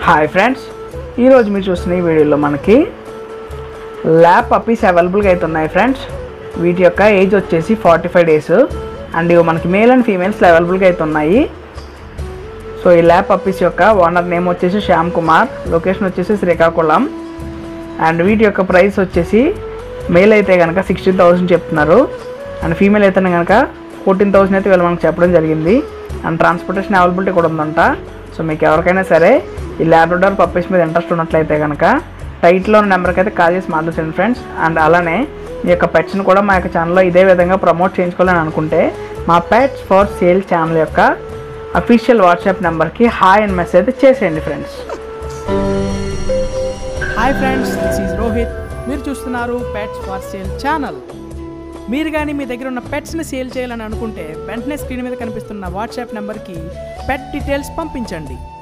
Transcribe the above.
Hi friends, ఈరోజు మీరు చూస్తున్న ఈ వీడియోలో మనకి ల్యాబ్ పప్పీస్ అవైలబుల్గా అయితే ఉన్నాయి ఫ్రెండ్స్. వీటి యొక్క ఏజ్ వచ్చేసి 45 డేస్ అండ్ ఇవి మనకి మేల్ అండ్ ఫీమేల్స్ అవైలబుల్గా అయితే ఉన్నాయి. సో ఈ ల్యాబ్ పప్పీస్ యొక్క ఓనర్ నేమ్ వచ్చేసి శ్యామ్ కుమార్, లొకేషన్ వచ్చేసి శ్రీకాకుళం అండ్ వీటి యొక్క ప్రైస్ వచ్చేసి మేల్ అయితే కనుక 16,000 చెప్తున్నారు అండ్ ఫీమేల్ అయితే కనుక 14,000 అయితే వీళ్ళు మనకు చెప్పడం జరిగింది అండ్ ట్రాన్స్పోర్టేషన్ అవైలబిలిటీ కూడా ఉందంట. సో మీకు ఎవరికైనా సరే ఈ ల్యాబ్రడార్ పప్పీస్ మీద ఇంట్రెస్ట్ ఉన్నట్లయితే కనుక టైట్లో ఉన్న నెంబర్కి అయితే కాల్ చేసి మాట్లాడండి ఫ్రెండ్స్. అండ్ అలానే ఈ యొక్క పెట్స్ని కూడా మా యొక్క ఛానల్లో ఇదే విధంగా ప్రమోట్ చేయించుకోవాలని అనుకుంటే మా పెట్స్ ఫర్ సేల్ ఛానల్ యొక్క అఫీషియల్ వాట్సాప్ నెంబర్కి హాయ్ అని మెసేజ్ చేసేయండి friends. Hi friends, this is Rohit. మీరు చూస్తున్నారు పెట్స్ ఫర్ సేల్ ఛానల్. మీరు కానీ మీ దగ్గర ఉన్న పెట్స్ని సేల్ చేయాలని అనుకుంటే వెంటనే స్క్రీన్ మీద కనిపిస్తున్న వాట్సాప్ నెంబర్కి పెట్ డీటెయిల్స్ పంపించండి.